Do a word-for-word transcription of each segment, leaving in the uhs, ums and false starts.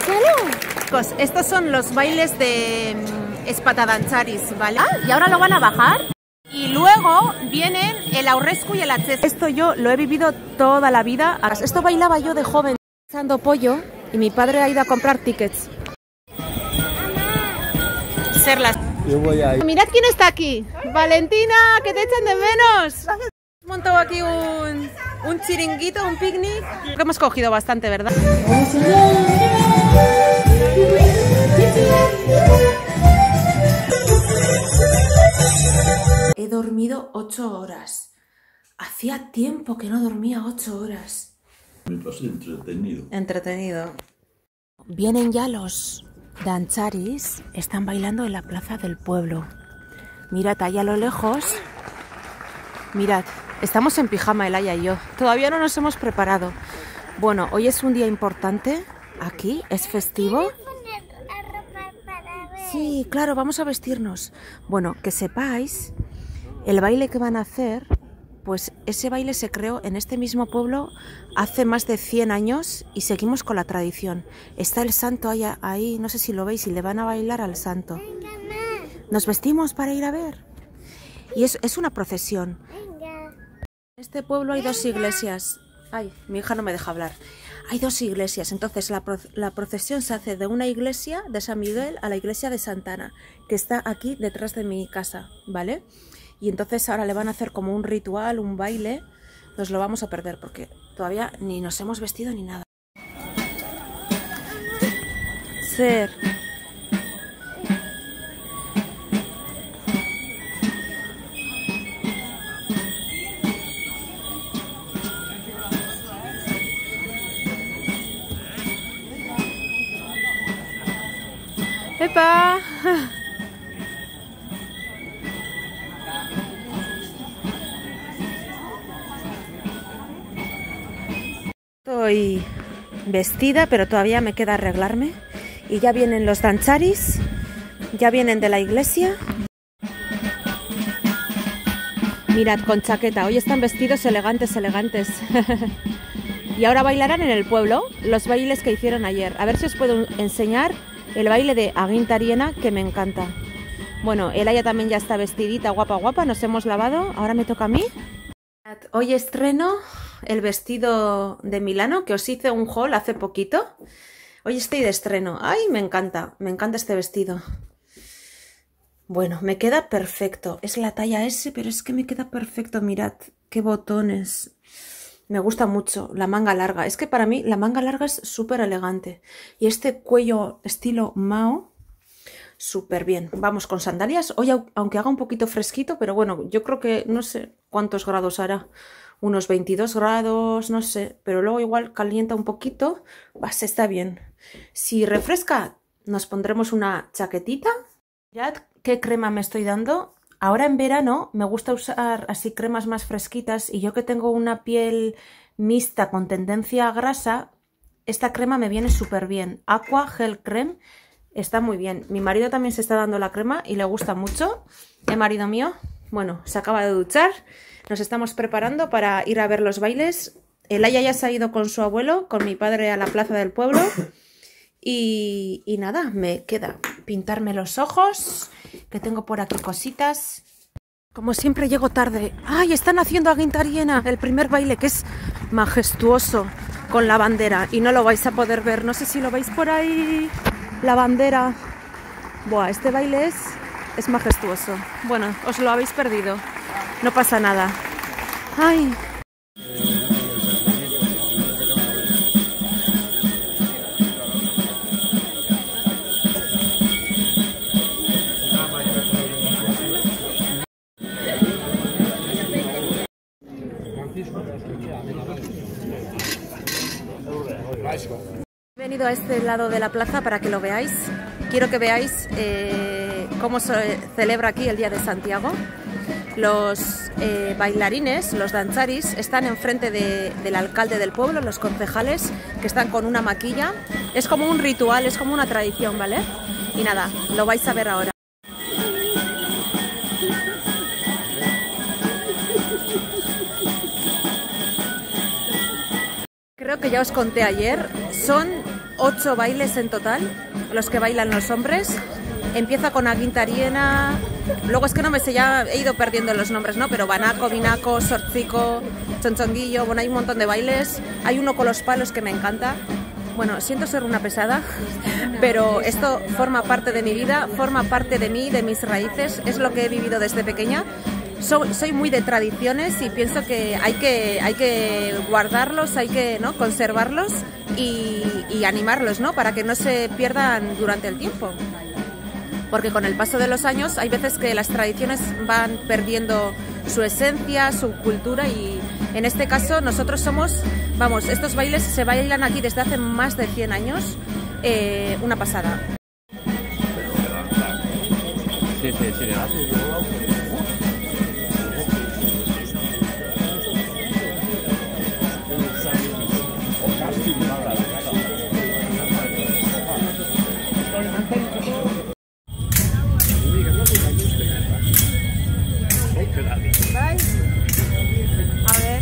Chicos, estos son los bailes de um, espatadancharis, ¿vale? Ah, ¿y ahora lo van a bajar? Y luego vienen el aurrescu y el atzes. Esto yo lo he vivido toda la vida. Esto bailaba yo de joven, asando pollo, y mi padre ha ido a comprar tickets. Serlas. Yo voy a ir. Mirad quién está aquí. Valentina, que te echan de menos. Hemos montado aquí un, un chiringuito, un picnic. Que hemos cogido bastante, ¿verdad? He dormido ocho horas. Hacía tiempo que no dormía ocho horas. Me pasé entretenido. Entretenido. Vienen ya los dancharis. Están bailando en la plaza del pueblo. Mirad ahí a lo lejos. Mirad, estamos en pijama Elaya y yo. Todavía no nos hemos preparado. Bueno, hoy es un día importante. Aquí es festivo. Sí, claro, vamos a vestirnos. Bueno, que sepáis, el baile que van a hacer, pues ese baile se creó en este mismo pueblo hace más de cien años y seguimos con la tradición. Está el santo ahí, ahí, no sé si lo veis, y le van a bailar al santo. Nos vestimos para ir a ver. Y es, es una procesión. En este pueblo hay dos iglesias. Ay, mi hija no me deja hablar. Hay dos iglesias, entonces la, pro la procesión se hace de una iglesia de San Miguel a la iglesia de Santana, que está aquí detrás de mi casa, ¿vale? Y entonces ahora le van a hacer como un ritual, un baile. Nos lo vamos a perder porque todavía ni nos hemos vestido ni nada. Ser. ¡Epa! Estoy vestida, pero todavía me queda arreglarme. Y ya vienen los dancharis, ya vienen de la iglesia. Mirad, con chaqueta, hoy están vestidos elegantes, elegantes. Y ahora bailarán en el pueblo los bailes que hicieron ayer. A ver si os puedo enseñar el baile de Agintariena, que me encanta. Bueno, Elaya también ya está vestidita, guapa, guapa. Nos hemos lavado. Ahora me toca a mí. Hoy estreno el vestido de Milano, que os hice un haul hace poquito. Hoy estoy de estreno. Ay, me encanta. Me encanta este vestido. Bueno, me queda perfecto. Es la talla S, pero es que me queda perfecto. Mirad, qué botones. Me gusta mucho la manga larga. Es que para mí la manga larga es súper elegante. Y este cuello estilo Mao, súper bien. Vamos con sandalias. Hoy, aunque haga un poquito fresquito, pero bueno, yo creo que no sé cuántos grados hará. Unos veintidós grados, no sé. Pero luego igual calienta un poquito. Pues está bien. Si refresca, nos pondremos una chaquetita. Mirad qué crema me estoy dando. Ahora en verano me gusta usar así cremas más fresquitas y yo que tengo una piel mixta con tendencia a grasa, esta crema me viene súper bien. Aqua Gel Creme está muy bien. Mi marido también se está dando la crema y le gusta mucho. El marido mío, bueno, se acaba de duchar. Nos estamos preparando para ir a ver los bailes. Elaya ya se ha ido con su abuelo, con mi padre a la plaza del pueblo. Y, y nada, me queda pintarme los ojos, que tengo por aquí cositas. Como siempre llego tarde. ¡Ay! Están haciendo Agintariena, el primer baile, que es majestuoso, con la bandera. Y no lo vais a poder ver, no sé si lo veis por ahí, la bandera. Buah, este baile es, es majestuoso. Bueno, os lo habéis perdido, no pasa nada. ¡Ay! He venido a este lado de la plaza para que lo veáis. Quiero que veáis eh, cómo se celebra aquí el Día de Santiago. Los eh, bailarines, los dancharis, están enfrente de, del alcalde del pueblo, los concejales, que están con una maquilla. Es como un ritual, es como una tradición, ¿vale? Y nada, lo vais a ver ahora. Creo que ya os conté ayer, son ocho bailes en total, los que bailan los hombres. Empieza con Aguintariena, luego es que no me sé, ya he ido perdiendo los nombres, ¿no? Pero Banaco, Binaco, Sortzico, Chonchonguillo, bueno, hay un montón de bailes. Hay uno con los palos que me encanta. Bueno, siento ser una pesada, pero esto forma parte de mi vida, forma parte de mí, de mis raíces, es lo que he vivido desde pequeña. Soy, soy muy de tradiciones y pienso que hay que, hay que guardarlos, hay que, ¿no?, conservarlos y, y animarlos, ¿no?, para que no se pierdan durante el tiempo. Porque con el paso de los años hay veces que las tradiciones van perdiendo su esencia, su cultura, y en este caso nosotros somos, vamos, estos bailes se bailan aquí desde hace más de cien años, eh, una pasada. Sí, sí, sí, A ver.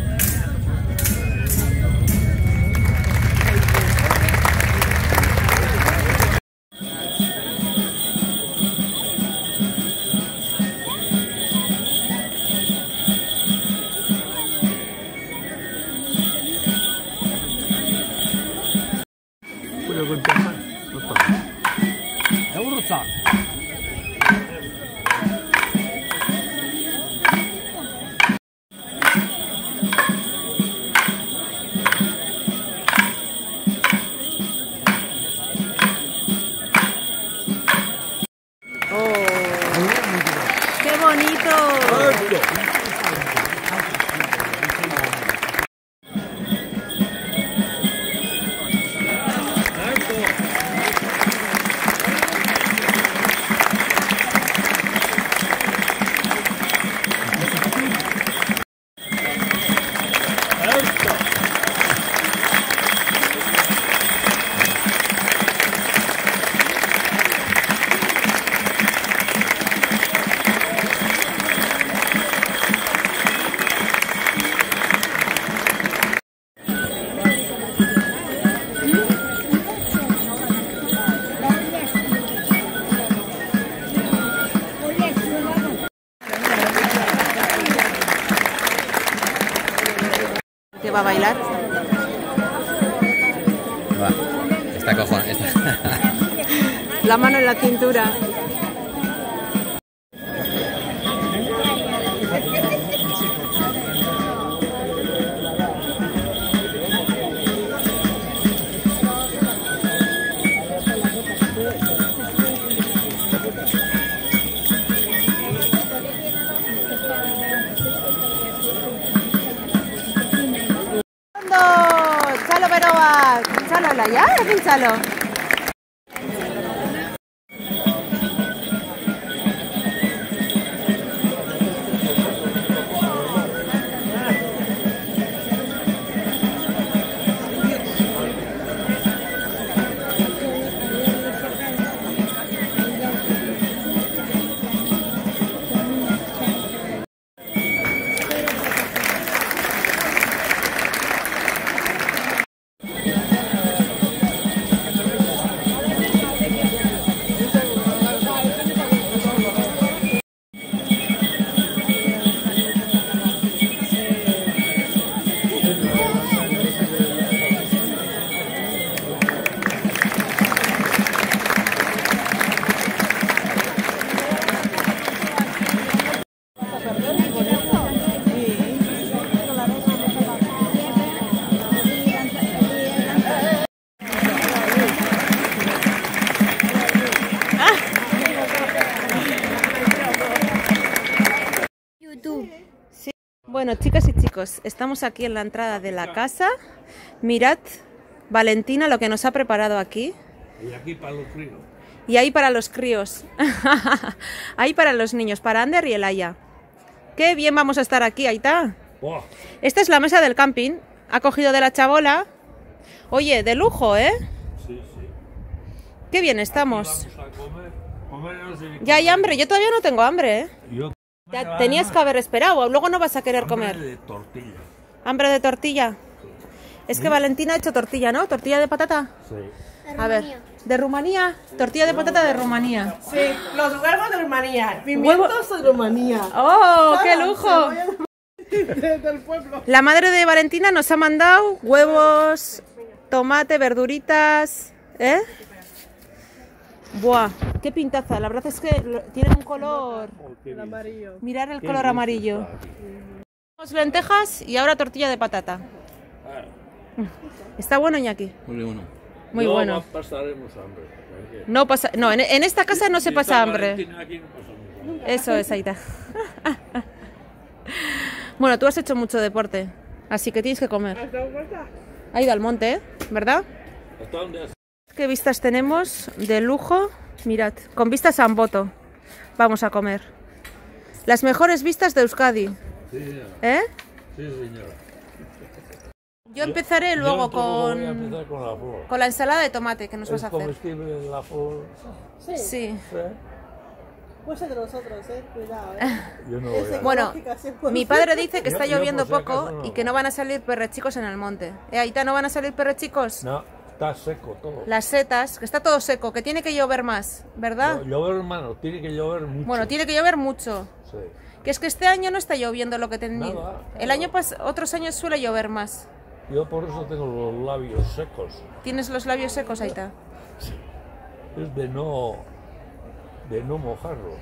¡Qué bonito! ¿Qué va a bailar? Va, está cojón. Está... La mano en la cintura. Txalo beroak, txalo laia, egin txalo. Sí. Bueno, chicas y chicos, estamos aquí en la entrada de la casa. Mirad, Valentina, lo que nos ha preparado aquí. Y aquí para los críos. Y ahí para los críos. Ahí para los niños, para Ander y Elaya. Qué bien vamos a estar aquí, ahí está. Oh. Esta es la mesa del camping. Ha cogido de la chabola. Oye, de lujo, ¿eh? Sí, sí. Qué bien estamos. Vamos a comer. Comer no sé ni Ya hay comer. hambre, yo todavía no tengo hambre, ¿eh? Yo Ya tenías que haber esperado, luego no vas a querer hambre comer. de tortilla. ¿Hambre de tortilla? Es que Valentina ha hecho tortilla, ¿no? ¿Tortilla de patata? Sí. A ver, ¿de Rumanía? Tortilla de patata de Rumanía. Sí, los huevos de Rumanía, pimientos de Rumanía. ¡Oh, qué lujo! Del pueblo. La madre de Valentina nos ha mandado huevos, tomate, verduritas, ¿eh? Buah, qué pintaza. La verdad es que lo- tienen un color... El amarillo. Mirar el color amarillo. Tenemos lentejas y ahora tortilla de patata. ¿Está bueno, Iñaki? Muy bueno. Muy no bueno. pasaremos hambre. No pasa, no, en, en esta casa no se Si pasa está hambre. Valentina aquí, no pasamos hambre. Eso es, Aita. Bueno, tú has hecho mucho deporte, así que tienes que comer. ¿Has dado vuelta? Ha ido al monte, ¿eh? ¿Verdad? ¿Hasta dónde has? ¿Qué vistas tenemos de lujo? Mirad, con vistas a Amboto. Vamos a comer. Las mejores vistas de Euskadi. Sí, señora. ¿Eh? Sí, señora. Yo empezaré Yo luego otro voy a con, empezar con la flor. con la ensalada de tomate que nos vas ¿Es a hacer. comestible la flor? Sí. Sí. Sí. Pues de nosotros, eh, cuidado, eh. Yo no voy a... Bueno, Ecológica, cien por mi ciento. padre dice que está Yo- yo lloviendo por si poco acaso no. y que no van a salir perrechicos en el monte. ¿Eh, Aita, no van a salir perrechicos? No, está seco todo. Las setas, que está todo seco, que tiene que llover más, ¿verdad? Llo- Llover, hermano, tiene que llover mucho. Bueno, tiene que llover mucho. Sí. Que es que este año no está lloviendo lo que tenía. Nada, El nada. año pas otros años suele llover más. Yo por eso tengo los labios secos. ¿Tienes los labios secos, Aita? Es de no... de no mojarlos.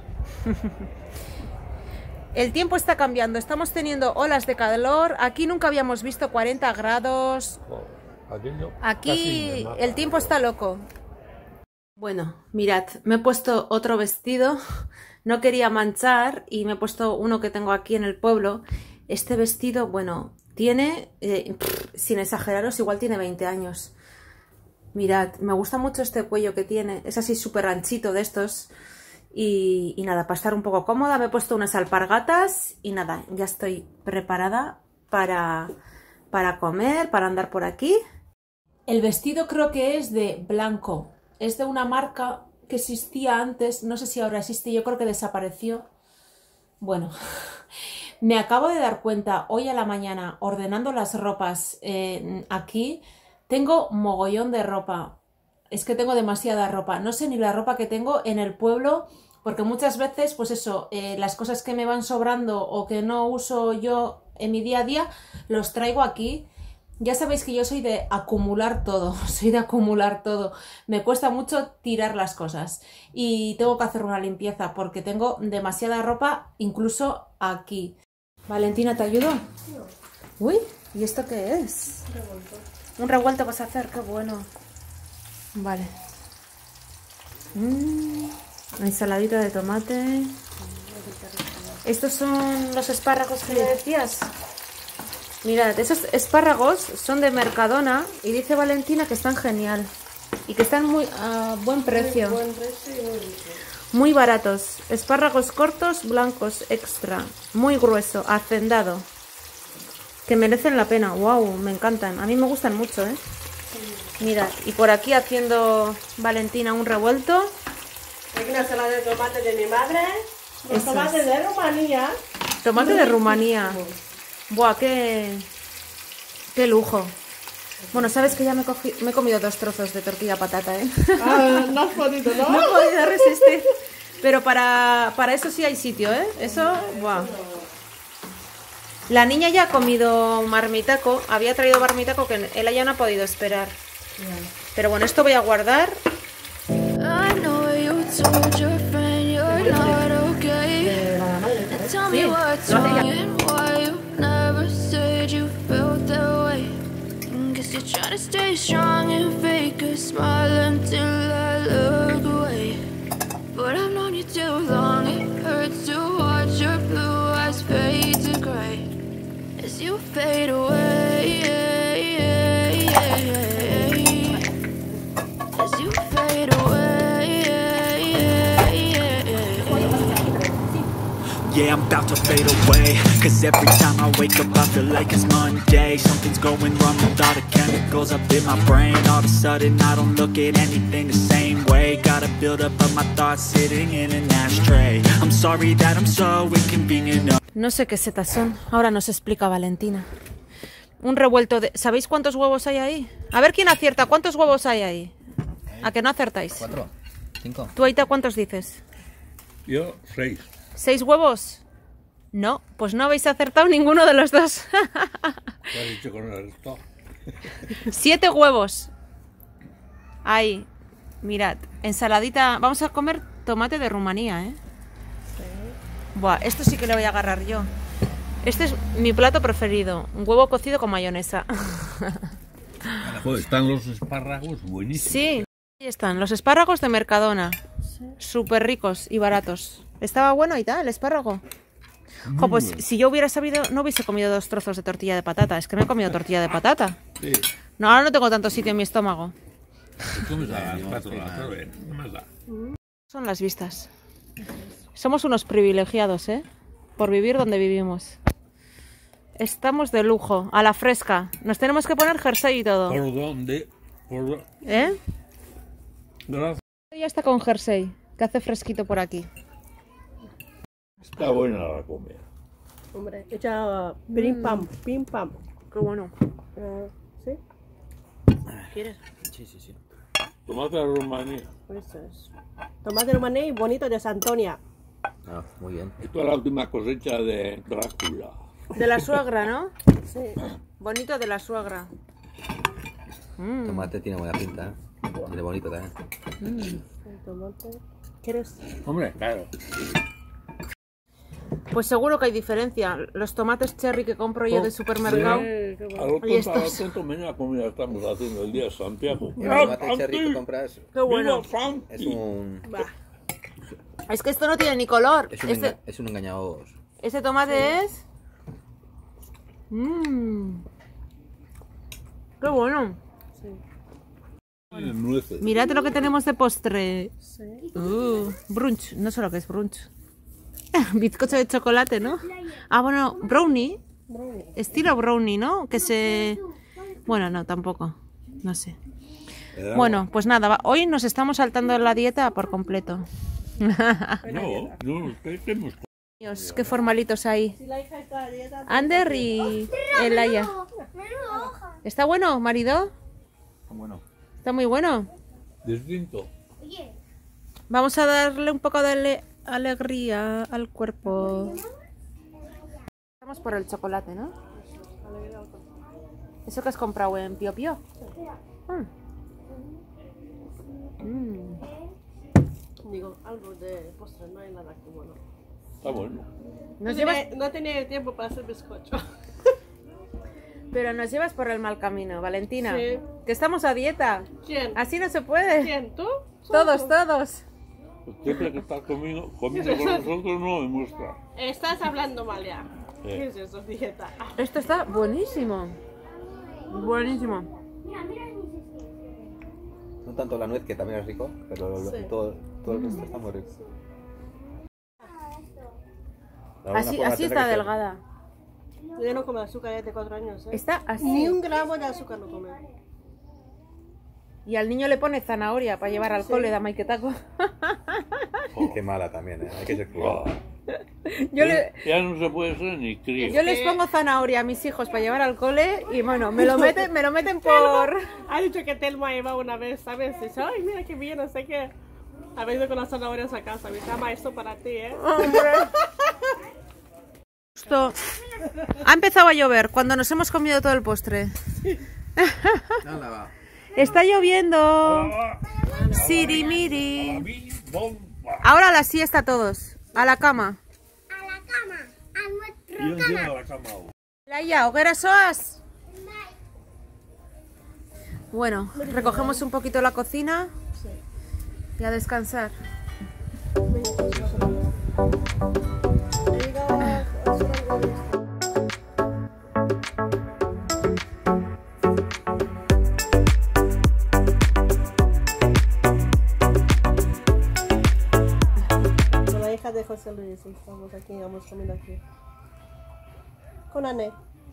El tiempo está cambiando, estamos teniendo olas de calor. Aquí nunca habíamos visto cuarenta grados. Joder, aquello Aquí casi me mata. el tiempo está loco. Bueno, mirad, me he puesto otro vestido. No quería manchar y me he puesto uno que tengo aquí en el pueblo. Este vestido, bueno, tiene, eh, pff, sin exageraros, igual tiene veinte años. Mirad, me gusta mucho este cuello que tiene. Es así súper anchito de estos. Y, y nada, para estar un poco cómoda me he puesto unas alpargatas y nada, ya estoy preparada para, para comer, para andar por aquí. El vestido creo que es de blanco, es de una marca que existía antes, no sé si ahora existe, yo creo que desapareció. Bueno, me acabo de dar cuenta hoy a la mañana ordenando las ropas eh, aquí, tengo mogollón de ropa. Es que tengo demasiada ropa, no sé ni la ropa que tengo en el pueblo, porque muchas veces, pues eso, eh, las cosas que me van sobrando o que no uso yo en mi día a día, los traigo aquí. Ya sabéis que yo soy de acumular todo, soy de acumular todo. Me cuesta mucho tirar las cosas y tengo que hacer una limpieza porque tengo demasiada ropa, incluso aquí. Valentina, ¿te ayudo? Uy, ¿y esto qué es? Un revuelto. Un revuelto vas a hacer, qué bueno. Vale. Mm, ensaladita de tomate. Estos son los espárragos que me decías. Mirad, esos espárragos son de Mercadona y dice Valentina que están genial y que están muy a buen precio. Buen precio y muy rico. Muy baratos. Espárragos cortos, blancos, extra. Muy grueso, hacendado. Que merecen la pena. Wow, me encantan. A mí me gustan mucho, ¿eh? Mirad, y por aquí haciendo Valentina un revuelto. Aquí una ensalada de tomate de mi madre. Los Eso tomates es. de Rumanía. Tomate de Rumanía. Buah, qué, qué lujo. Bueno, sabes que ya me, cogí- me he comido dos trozos de tortilla patata, ¿eh? Ah, no has podido, ¿no? No he podido resistir. Pero para, para eso sí hay sitio, ¿eh? Eso, buah. La niña ya ha comido marmitaco. Había traído marmitaco que él ya no ha podido esperar. Pero bueno, esto voy a guardar. I know you told your friend you're not okay. And tell me what's wrong and why you never said you felt that way. Guess you're trying to stay strong and fake a smile until I look away. But I've known you too long, it hurts to watch your blue eyes fade to gray as you fade away. As you fade away. Yeah, I'm about to fade away. Cause every time I wake up I feel like it's Monday. Something's going wrong with all the chemicals up in my brain. All of a sudden I don't look at anything the same way. Gotta build up of my thoughts sitting in an ashtray. I'm sorry that I'm so inconvenient. No sé qué setas son. Ahora nos explica Valentina. Un revuelto de... ¿Sabéis cuántos huevos hay ahí? A ver quién acierta. ¿Cuántos huevos hay ahí? ¿A que no acertáis? ¿Cuatro? ¿Cinco? ¿Tú, Aita, cuántos dices? Yo, seis. ¿Seis huevos? No, pues no habéis acertado ninguno de los dos. ¿Qué has dicho con el resto? Siete huevos. Ahí. Mirad. Ensaladita. Vamos a comer tomate de Rumanía, ¿eh? Buah, esto sí que le voy a agarrar yo. Este es mi plato preferido. Un huevo cocido con mayonesa. Joder, están los espárragos buenísimos. Sí, ahí están. Los espárragos de Mercadona. Súper ricos y baratos. ¿Estaba bueno y tal el espárrago? Jo, pues si yo hubiera sabido, no hubiese comido dos trozos de tortilla de patata. Es que me he comido tortilla de patata. Sí. No, ahora no tengo tanto sitio en mi estómago. Comes a las cuatro, ¿sabes? No más da. Son las vistas. Somos unos privilegiados, ¿eh? Por vivir donde vivimos. Estamos de lujo, a la fresca. Nos tenemos que poner jersey y todo. ¿Por dónde? Por... ¿Eh? Gracias. Ya está con jersey, que hace fresquito por aquí. Está buena la comida. Hombre, echa pim pam, pim pam. Qué bueno. Eh, ¿Sí? ¿Quieres? Sí, sí, sí. Tomate de Rumanía. Eso es. Tomate rumaní y bonito de Santonia. Ah, muy bien. Esto es la última cosecha de Drácula. De la suegra, ¿no? Sí. Bonito de la suegra. Mm. Tomate tiene buena pinta, ¿eh? Tiene bonito también. El tomate. ¿Quieres? Hombre, claro. Pues seguro que hay diferencia. Los tomates cherry que compro yo de supermercado. Eh, qué A bueno. lo Y tonto, a lo estos. tonto, menuda comida estamos haciendo el día de Santiago. El tomate cherry que compras Qué bueno. ¡Viva Santi! es un, Va. Es que esto no tiene ni color. es un, Este, enga- es un engañador. este tomate es... Mmm. Qué bueno. Sí. Tiene nueces. Mirad lo que tenemos de postre. Sí. Uh, brunch. No sé lo que es brunch. Bizcocho de chocolate, ¿no? Ah, bueno, brownie. Brownie. Estilo brownie, ¿no? Que se... Bueno, no, tampoco. No sé. Bueno, pues nada, va- hoy nos estamos saltando la dieta por completo. No, no, ustedes tenemos... Dios, qué formalitos hay. Si la hija está a dieta, Ander y Elaya. ¿Está bueno, marido? Bueno. Está muy bueno. Distinto. Vamos a darle un poco de ale- alegría al cuerpo. Vamos por el chocolate, ¿no? ¿Eso que has comprado en Pío Pío? Mm. Mm. digo, algo de postre, no hay nada que bueno. Está bueno. No Nos llevas, tenía, no tenía tiempo para hacer bizcocho. pero nos llevas por el mal camino, Valentina. Sí. Que estamos a dieta. ¿Quién? Así no se puede. ¿Quién? ¿Tú? Todos, todos. Siempre que estás comiendo, comiendo con nosotros no me muestra. Estás hablando mal ya. Sí. ¿Qué es eso, dieta? Ah, Esto está buenísimo. Buenísimo. No tanto la nuez, que también es rico, pero lo- Sí. todo, todo el resto está muy rico. De alguna Así, forma así tendrá está que ser. delgada. Yo no como azúcar desde cuatro años, ¿eh? Está así. Ni un gramo de azúcar no come. Y al niño le pone zanahoria para llevar al cole de maiketaco. Qué mala también, ¿eh? Hay que ser cuidado. Yo, le, Ya no se puede ser ni crío. yo les pongo zanahoria a mis hijos para llevar al cole y bueno, me lo meten, me lo meten por... Ha dicho que Telma iba una vez, ¿sabes? Dice, ay, mira qué bien, no sé qué. Ha venido con las zanahorias a casa. Mi cama, esto para ti, ¿eh? Justo. Ha empezado a llover cuando nos hemos comido todo el postre. Anda, va. Está lloviendo. Sirimiri. Ahora a la siesta todos. A la cama. A la cama, a nuestro Yo encima la cama. Laia, hogueras soas. Bueno, recogemos un poquito la cocina y a descansar. Con la hija de José Luis, estamos aquí, vamos comiendo aquí. Con Anne.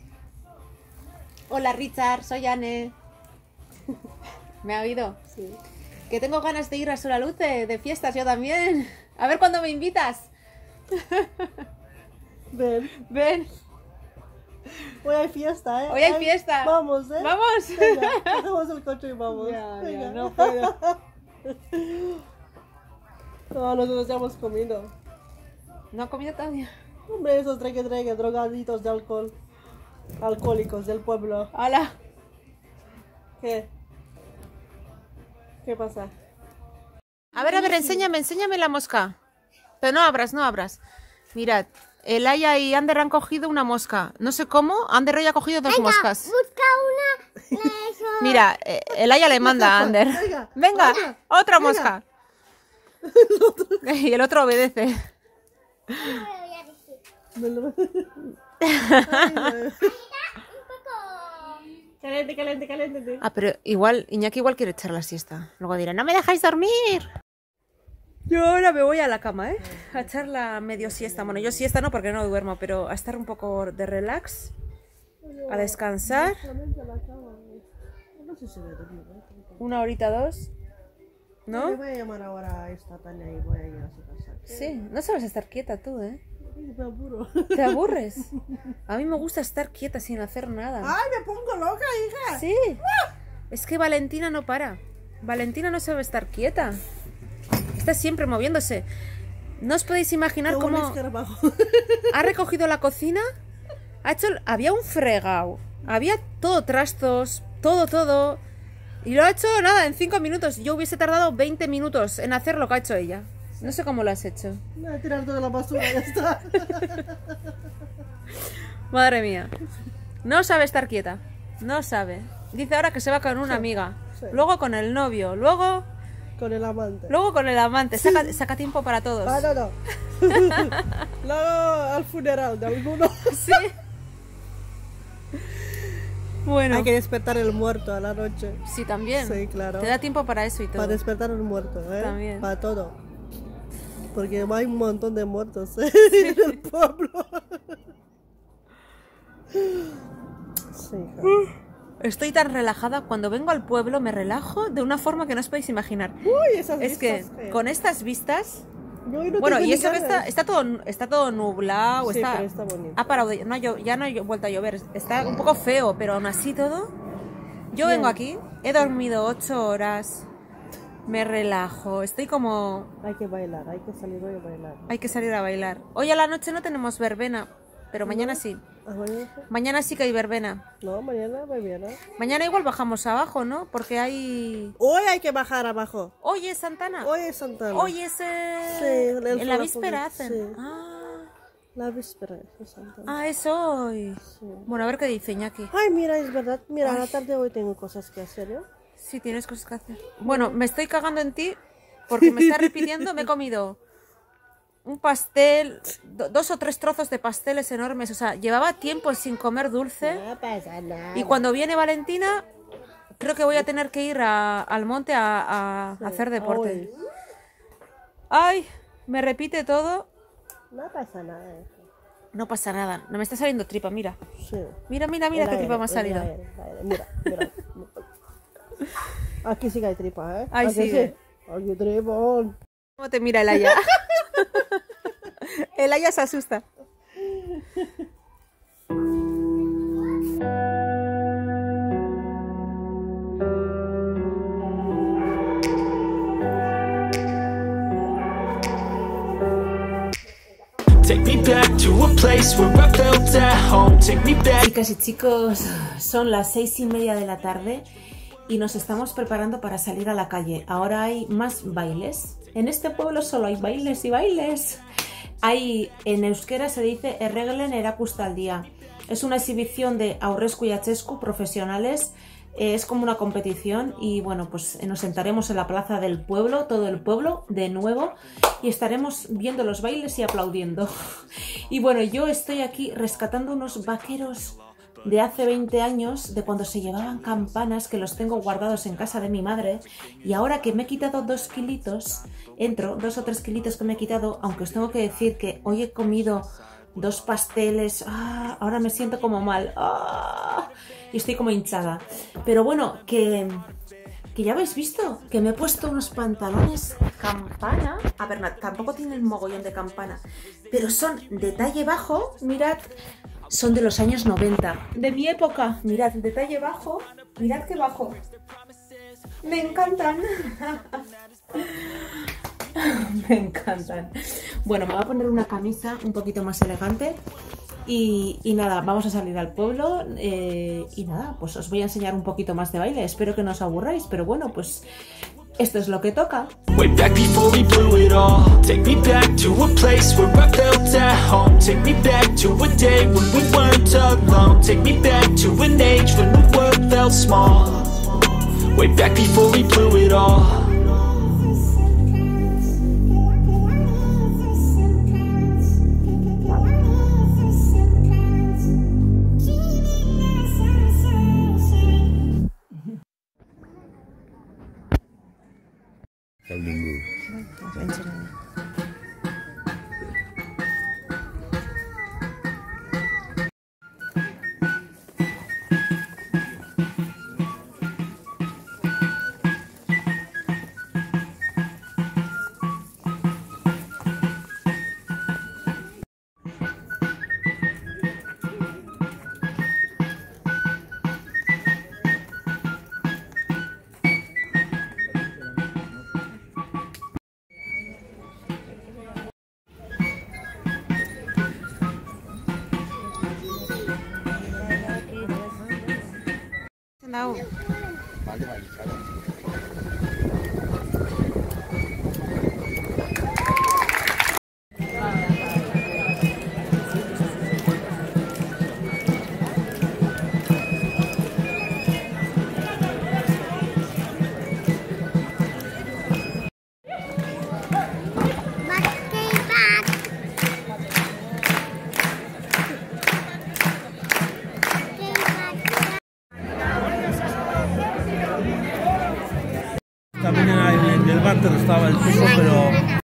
Hola Richard, soy Anne. ¿Me ha oído? Sí. Que tengo ganas de ir a Solaluce, de fiestas yo también. A ver cuándo me invitas. Ven. Ven. Hoy hay fiesta, ¿eh? Hoy hay fiesta. Vamos, ¿eh? ¡Vamos! Venga, cogemos el coche y vamos. Ya, Venga. ya, no puedo. No, nosotros ya hemos comido. ¿No ha comido todavía? Hombre, esos treque treque, drogaditos de alcohol. Alcohólicos del pueblo. ¡Hala! ¿Qué? ¿Qué pasa? A ver, a ver, enséñame, enséñame la mosca. Pero no abras, no abras. Mirad, el Aya y Ander han cogido una mosca. No sé cómo, Ander hoy ha cogido dos Venga, moscas. busca una. Eso. Mira, eh, el Aya le manda a Ander. Venga, Venga, venga, otra venga. mosca. Y el otro obedece. No me voy a decir. Me lo- Un poco. Caliente, caliente, caliente. Ah, pero igual, Iñaki igual quiere echar la siesta. Luego dirá, no me dejáis dormir. Yo ahora me voy a la cama, ¿eh? A echar la medio siesta. Bueno, yo siesta no porque no duermo, pero a estar un poco de relax, a descansar. No sé si voy a dormir, ¿eh? Una horita, dos. Me ¿No? voy a llamar ahora a esta Tania y voy a ir a su casa. Sí, no sabes estar quieta tú, ¿eh? Me aburro. ¿Te aburres? A mí me gusta estar quieta sin hacer nada. ¡Ay, me pongo loca, hija! Sí. Es que Valentina no para. Valentina no sabe estar quieta. Está siempre moviéndose. No os podéis imaginar Como un cómo escarabajo. ha recogido la cocina. Ha hecho, había un fregado. Había todo trastos, todo, todo. Y lo ha hecho nada, en cinco minutos. Yo hubiese tardado veinte minutos en hacer lo que ha hecho ella. No sé cómo lo has hecho. Me voy a tirar toda la basura, ya está. Madre mía. No sabe estar quieta. No sabe. Dice ahora que se va con una amiga. sí. Luego con el novio. Luego, Con el amante. luego con el amante. Saca, saca tiempo para todos. Ah, no, no. Luego al funeral de alguno. Sí. Bueno. Hay que despertar el muerto a la noche. Sí, también. Sí, claro. Te da tiempo para eso y todo. Para despertar el muerto, ¿eh? También. Para todo. Porque hay un montón de muertos, ¿eh? En el pueblo. Sí, hija. Estoy tan relajada. Cuando vengo al pueblo me relajo de una forma que no os podéis imaginar. Uy, esas Es que vistas, ¿eh? con estas vistas... Yo hoy no Bueno, tengo y ni eso que ganas. está, está, todo, está todo nublado. Sí, está, pero está bonito. Ha parado de- no, ha llo- ya no ha vuelto a llover. Está un poco feo, pero aún así todo... Yo vengo aquí, he dormido ocho horas, me relajo, estoy como... Hay que bailar, hay que salir hoy a bailar. Hay que salir a bailar. Hoy a la noche no tenemos verbena, pero mañana sí. ¿Ah, mañana? Mañana sí que hay verbena. No, mañana mañana. Mañana igual bajamos abajo, ¿no? Porque hay... Hoy hay que bajar abajo. Hoy es Santana. Hoy es Santana. Hoy es... eh, Sí, el en la fuego, víspera hacen. sí. Ah, La víspera es Santana. ah, es hoy. Sí. Bueno, a ver qué dice Iñaki. Ay, mira, es verdad. Mira, a la tarde hoy tengo cosas que hacer, ¿eh? Sí, tienes cosas que hacer. Bueno, me estoy cagando en ti porque me está repitiendo. Me he comido un pastel, do- dos o tres trozos de pasteles enormes. O sea, llevaba tiempo sin comer dulce. No pasa nada. Y cuando viene Valentina, creo que voy a tener que ir a- al monte a, a hacer deporte. Hoy. Ay, me repite todo. No pasa nada, hija. No pasa nada. No me está saliendo tripa, mira. Sí. Mira, mira, mira El qué aire, tripa me ha el salido. aire, el aire. Mira, mira. Aquí sí que hay tripa, ¿eh? Ay, ¿A que sigue. sí? Aquí hay tripón. ¿Cómo te mira el Aya? El Aya se asusta. Take me back to a place where I felt at home. Take me back. Chicas y chicos, son las seis y media de la tarde y nos estamos preparando para salir a la calle. Ahora hay más bailes. En este pueblo solo hay bailes y bailes. Hay, en euskera se dice erreglen erakustaldia. Es una exhibición de aurresku y achesku profesionales. Eh, es como una competición y bueno, pues nos sentaremos en la plaza del pueblo, todo el pueblo, de nuevo, y estaremos viendo los bailes y aplaudiendo. Y bueno, yo estoy aquí rescatando unos vaqueros de hace veinte años, de cuando se llevaban campanas, que los tengo guardados en casa de mi madre, y ahora que me he quitado dos kilitos, entro, dos o tres kilitos que me he quitado, aunque os tengo que decir que hoy he comido dos pasteles, ah, ahora me siento como mal, ah, y estoy como hinchada. Pero bueno, que, que ya habéis visto, que me he puesto unos pantalones campana. A ver, no, tampoco tienen mogollón de campana, pero son de talle bajo, mirad, son de los años noventa, de mi época. Mirad el detalle bajo, mirad qué bajo. Me encantan. Me encantan. Bueno, me voy a poner una camisa un poquito más elegante. Y, y nada, vamos a salir al pueblo eh, y nada, pues os voy a enseñar un poquito más de baile. Espero que no os aburráis, pero bueno, pues esto es lo que toca. Way back before we blew it all. Take me back to a place where I felt at home. Take me back to a day when we weren't alone. Take me back to an age when the world felt small. Way back before we blew it all. Esta mañana en el váter estaba el piso, pero...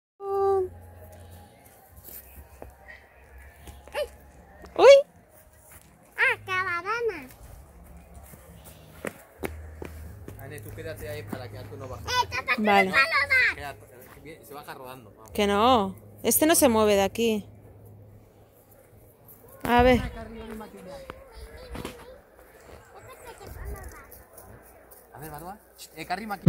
¡Uy! Ah, caravana. Ane, tú quédate ahí para que tú no bajes. Eh, tápate Vale. el paloma. Quédate, se baja rodando. Vamos. Que no, este no se mueve de aquí. A ver. A ver, Badua. Eh, que arrima aquí.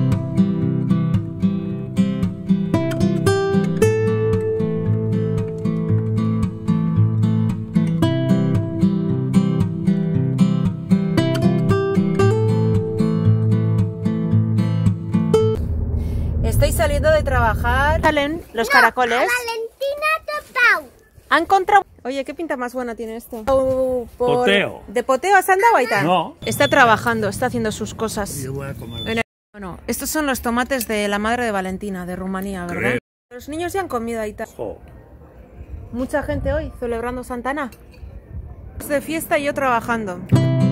Estoy saliendo de trabajar. Salen los caracoles. Valentina Topau. Ha encontrado... Oye, ¿qué pinta más buena tiene esto? Por- Poteo. ¿De poteo has andado, Aitán? No. Está trabajando, está haciendo sus cosas. Yo voy a comer. En el- Bueno, estos son los tomates de la madre de Valentina, de Rumanía, ¿verdad? Creo. Los niños ya han comido, Aitán. Jo. Mucha gente hoy celebrando Santana. De fiesta y yo trabajando.